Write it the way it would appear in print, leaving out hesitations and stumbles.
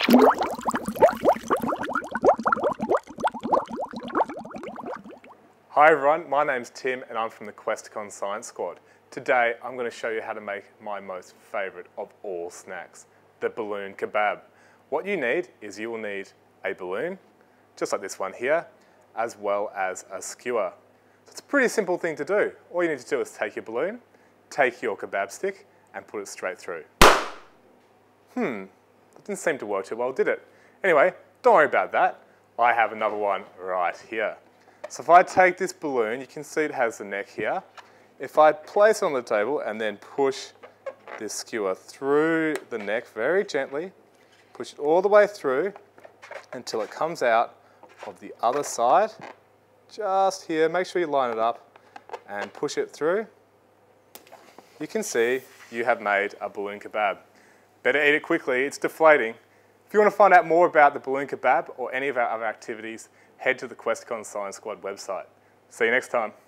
Hi everyone, my name's Tim and I'm from the Questacon Science Squad. Today I'm going to show you how to make my most favourite of all snacks, the balloon kebab. What you need is you will need a balloon, just like this one here, as well as a skewer. So it's a pretty simple thing to do. All you need to do is take your balloon, take your kebab stick and put it straight through. That didn't seem to work too well, did it? Anyway, don't worry about that. I have another one right here. So if I take this balloon, you can see it has the neck here. If I place it on the table and then push this skewer through the neck very gently, push it all the way through until it comes out of the other side, just here, make sure you line it up and push it through. You can see you have made a balloon kebab. Better eat it quickly, it's deflating. If you want to find out more about the balloon kebab or any of our other activities, head to the Questacon Science Squad website. See you next time.